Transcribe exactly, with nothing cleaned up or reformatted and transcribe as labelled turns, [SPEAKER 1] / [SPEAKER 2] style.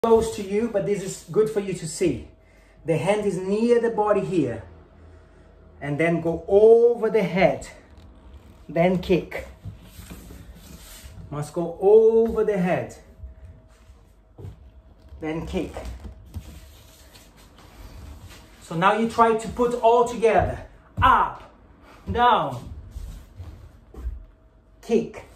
[SPEAKER 1] close to you, but this is good for you to see. The hand is near the body here. And then go over the head. Then kick. Must go over the head. Then kick. So now you try to put all together. Up, down, kick.